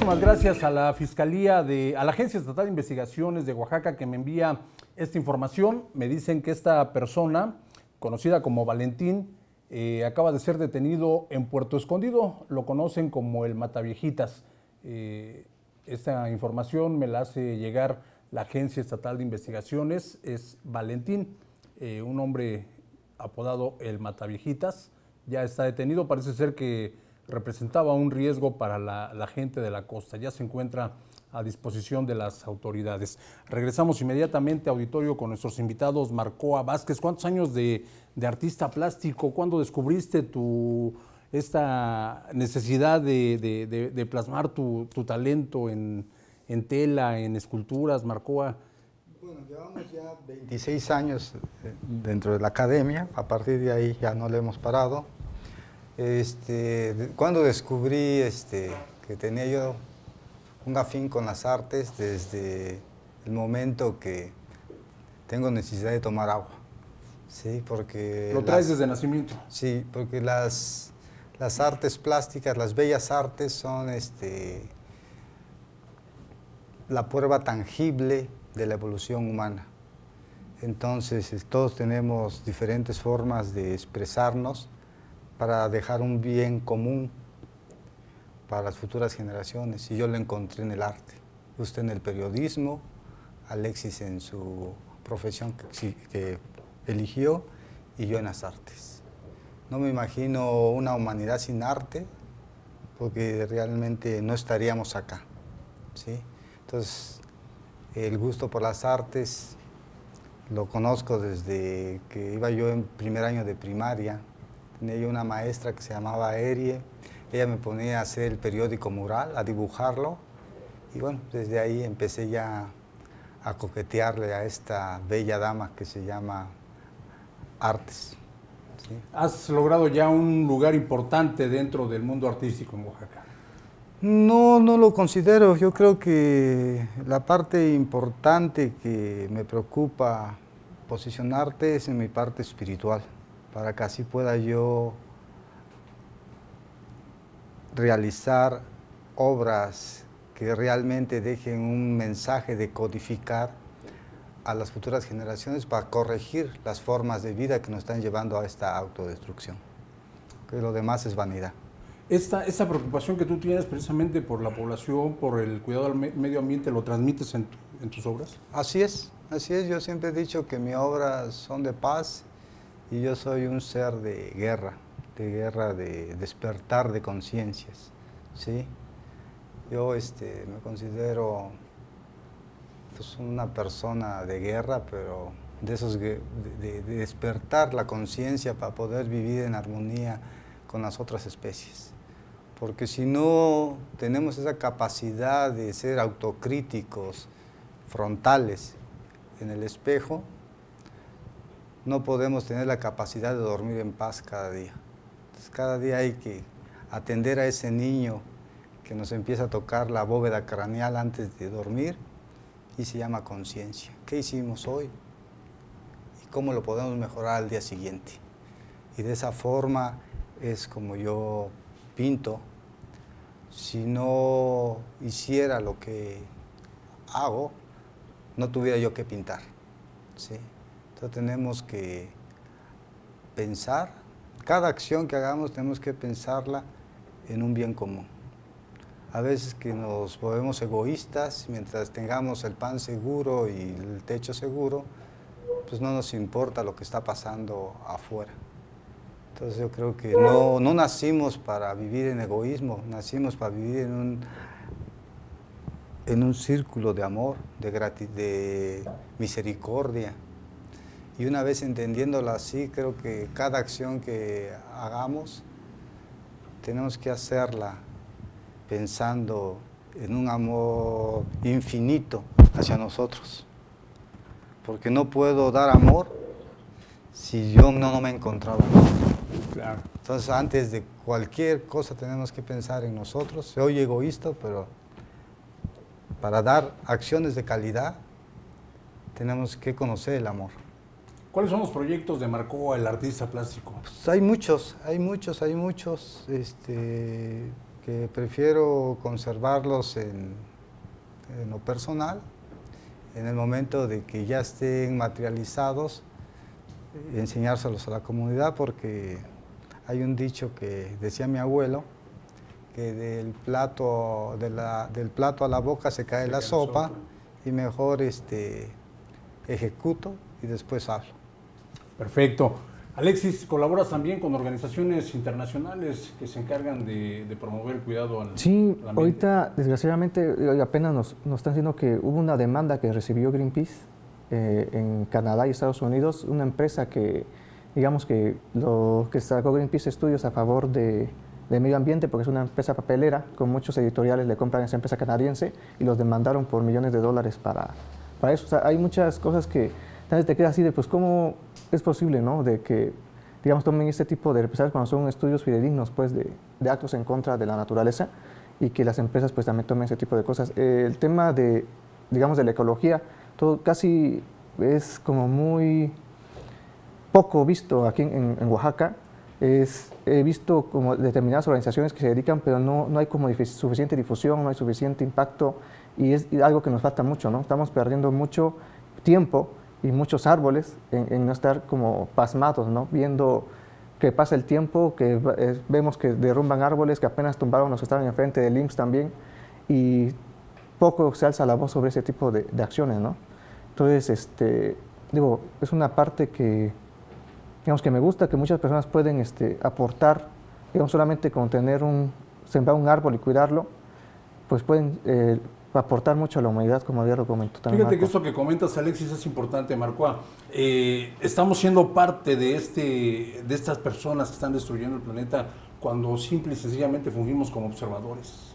Muchísimas gracias a la a la Agencia Estatal de Investigaciones de Oaxaca que me envía esta información. Me dicen que esta persona, conocida como Valentín, acaba de ser detenido en Puerto Escondido. Lo conocen como el Mataviejitas. Esta información me la hace llegar la Agencia Estatal de Investigaciones. Es Valentín, un hombre apodado el Mataviejitas. Ya está detenido. Parece ser que representaba un riesgo para la gente de la costa. Ya se encuentra a disposición de las autoridades. Regresamos inmediatamente a auditorio con nuestros invitados. Marcoa Vázquez, ¿cuántos años de artista plástico? ¿Cuándo descubriste esta necesidad de plasmar tu talento en tela, en esculturas, Marcoa? Bueno, llevamos ya 26 años dentro de la academia. A partir de ahí ya no le hemos parado. Cuando descubrí que tenía yo un afín con las artes desde el momento que tengo necesidad de tomar agua, ¿sí? Porque ¿Lo traes desde nacimiento? Sí, porque las artes plásticas, las bellas artes son la prueba tangible de la evolución humana. Entonces, todos tenemos diferentes formas de expresarnos para dejar un bien común para las futuras generaciones. Y yo lo encontré en el arte. Usted en el periodismo, Alexis en su profesión que eligió, y yo en las artes. No me imagino una humanidad sin arte, porque realmente no estaríamos acá, ¿sí? Entonces, el gusto por las artes lo conozco desde que iba yo en primer año de primaria. Tenía yo una maestra que se llamaba Erie. Ella me ponía a hacer el periódico mural, a dibujarlo. Y bueno, desde ahí empecé ya a coquetearle a esta bella dama que se llama artes, ¿sí? ¿Has logrado ya un lugar importante dentro del mundo artístico en Oaxaca? No, no lo considero. Yo creo que la parte importante que me preocupa posicionarte es en mi parte espiritual, para que así pueda yo realizar obras que realmente dejen un mensaje de codificar a las futuras generaciones para corregir las formas de vida que nos están llevando a esta autodestrucción. Que lo demás es vanidad. Esta preocupación que tú tienes precisamente por la población, por el cuidado del medio ambiente, ¿lo transmites en tus obras? Así es, así es. Yo siempre he dicho que mis obras son de paz y yo soy un ser de guerra, de despertar de conciencias, ¿sí? Yo me considero pues, una persona de guerra, pero de esos de despertar la conciencia para poder vivir en armonía con las otras especies. Porque si no tenemos esa capacidad de ser autocríticos, frontales en el espejo, no podemos tener la capacidad de dormir en paz cada día. Entonces, cada día hay que atender a ese niño que nos empieza a tocar la bóveda craneal antes de dormir y se llama conciencia. ¿Qué hicimos hoy? ¿Y cómo lo podemos mejorar al día siguiente? Y de esa forma es como yo pinto. Si no hiciera lo que hago, no tuviera yo que pintar, ¿sí? Entonces tenemos que pensar, cada acción que hagamos tenemos que pensarla en un bien común. A veces que nos volvemos egoístas, mientras tengamos el pan seguro y el techo seguro, pues no nos importa lo que está pasando afuera. Entonces yo creo que no nacimos para vivir en egoísmo, nacimos para vivir en un círculo de amor, de misericordia. Y una vez entendiéndolo así, creo que cada acción que hagamos tenemos que hacerla pensando en un amor infinito hacia nosotros. Porque no puedo dar amor si yo no me he encontrado amor. Claro. Entonces, antes de cualquier cosa tenemos que pensar en nosotros. Se oye egoísta, pero para dar acciones de calidad tenemos que conocer el amor. ¿Cuáles son los proyectos de Marcoa, el artista plástico? Pues hay muchos. que prefiero conservarlos en lo personal. En el momento de que ya estén materializados, enseñárselos a la comunidad, porque hay un dicho que decía mi abuelo, que del plato a la boca se cae la sopa, y mejor ejecuto y después hablo. Perfecto. Alexis, colaboras también con organizaciones internacionales que se encargan de promover el cuidado al ambiente. Ahorita desgraciadamente apenas nos están diciendo que hubo una demanda que recibió Greenpeace en Canadá y Estados Unidos, una empresa que, digamos que lo que sacó Greenpeace estudios a favor de medio ambiente, porque es una empresa papelera, con muchos editoriales le compran a esa empresa canadiense y los demandaron por millones de dólares para eso. O sea, hay muchas cosas que entonces te queda así de, pues, ¿cómo es posible, no? De que, digamos, tomen este tipo de represalias cuando son estudios fidedignos, pues, de actos en contra de la naturaleza, y que las empresas, pues, también tomen ese tipo de cosas. El tema de, digamos, de la ecología, todo casi es como muy poco visto aquí en Oaxaca. He visto como determinadas organizaciones que se dedican, pero no hay como suficiente difusión, no hay suficiente impacto, y es algo que nos falta mucho, ¿no? Estamos perdiendo mucho tiempo y muchos árboles en no estar como pasmados, ¿no? Viendo que pasa el tiempo, que vemos que derrumban árboles, que apenas tumbaron los que estaban enfrente del IMSS también, y poco se alza la voz sobre ese tipo de acciones, ¿no? Entonces, digo, es una parte que, digamos, que me gusta, que muchas personas pueden aportar, digamos, solamente con sembrar un árbol y cuidarlo, pues pueden aportar mucho a la humanidad, como ya lo comentó también Fíjate Marco. que esto que comentas, Alexis, es importante, Marco. Estamos siendo parte de estas personas que están destruyendo el planeta cuando simple y sencillamente fungimos como observadores.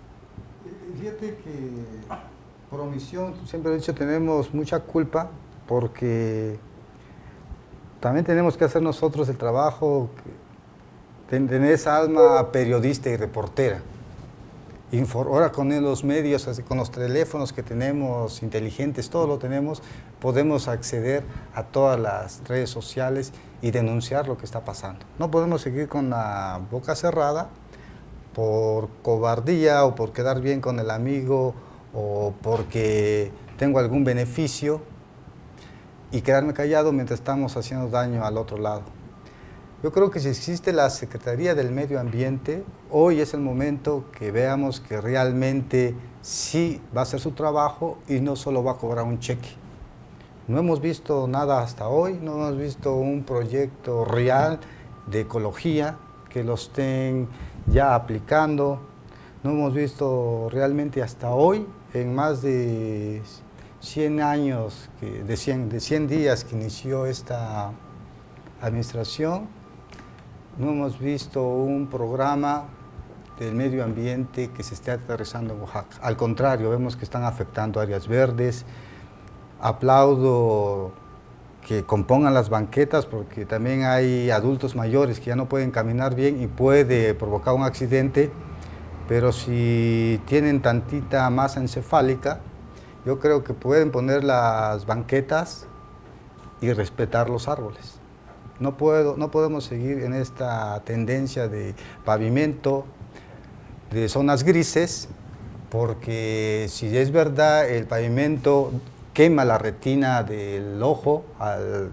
Fíjate que por omisión, siempre he dicho, tenemos mucha culpa, porque también tenemos que hacer nosotros el trabajo, tener esa alma periodista y reportera. Ahora con los medios, con los teléfonos que tenemos inteligentes, todo lo tenemos, podemos acceder a todas las redes sociales y denunciar lo que está pasando. No podemos seguir con la boca cerrada por cobardía o por quedar bien con el amigo o porque tengo algún beneficio y quedarme callado mientras estamos haciendo daño al otro lado. Yo creo que si existe la Secretaría del Medio Ambiente, hoy es el momento que veamos que realmente sí va a hacer su trabajo y no solo va a cobrar un cheque. No hemos visto nada hasta hoy, no hemos visto un proyecto real de ecología que lo estén ya aplicando, no hemos visto realmente hasta hoy, en más de 100 años, de 100 días que inició esta administración, no hemos visto un programa del medio ambiente que se esté aterrizando en Oaxaca. Al contrario, vemos que están afectando áreas verdes. Aplaudo que compongan las banquetas, porque también hay adultos mayores que ya no pueden caminar bien y puede provocar un accidente, pero si tienen tantita masa encefálica, yo creo que pueden poner las banquetas y respetar los árboles. No podemos seguir en esta tendencia de pavimento, de zonas grises, porque si es verdad, el pavimento quema la retina del ojo al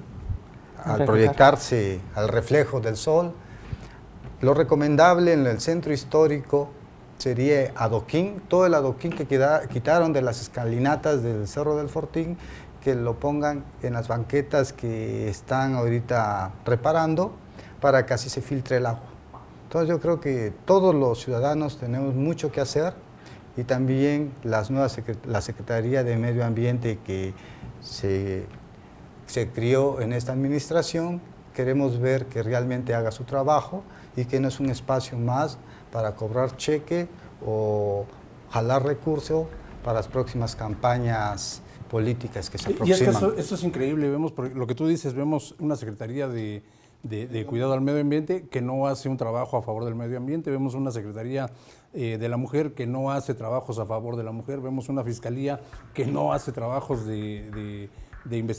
proyectarse al reflejo del sol. Lo recomendable en el centro histórico sería adoquín, todo el adoquín que quitaron de las escalinatas del Cerro del Fortín, que lo pongan en las banquetas que están ahorita reparando para que así se filtre el agua. Entonces yo creo que todos los ciudadanos tenemos mucho que hacer, y también la Secretaría de Medio Ambiente que se crió en esta administración, queremos ver que realmente haga su trabajo y que no es un espacio más para cobrar cheque o jalar recursos para las próximas campañas políticas que se aproximan. Y es que esto es increíble, vemos, por lo que tú dices, vemos una Secretaría de Cuidado al Medio Ambiente que no hace un trabajo a favor del medio ambiente, vemos una Secretaría de la Mujer que no hace trabajos a favor de la mujer, vemos una Fiscalía que no hace trabajos de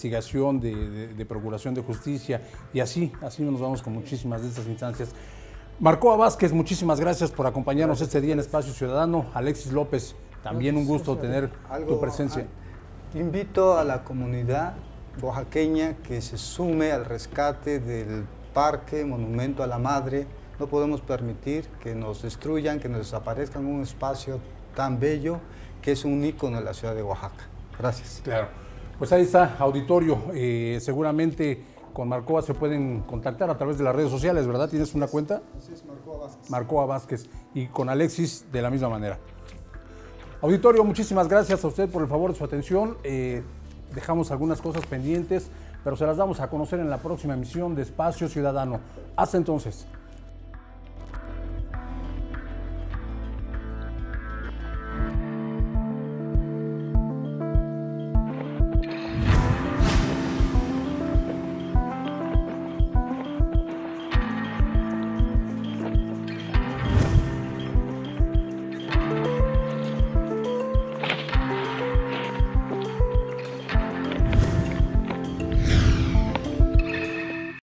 investigación, de procuración de justicia, y así nos vamos con muchísimas de estas instancias. Marcoa Vázquez, muchísimas gracias por acompañarnos este día en Espacio Ciudadano. Alexis López, también un gusto tener tu presencia. Invito a la comunidad oaxaqueña que se sume al rescate del Parque Monumento a la Madre. No podemos permitir que nos destruyan, que nos desaparezcan un espacio tan bello que es un ícono de la ciudad de Oaxaca. Gracias. Claro. Pues ahí está, auditorio. Seguramente con Marcoa se pueden contactar a través de las redes sociales, ¿verdad? ¿Tienes una cuenta? Así es, Marcoa Vázquez. Marcoa Vázquez. Y con Alexis de la misma manera. Auditorio, muchísimas gracias a usted por el favor de su atención. Dejamos algunas cosas pendientes, pero se las damos a conocer en la próxima emisión de Espacio Ciudadano. Hasta entonces.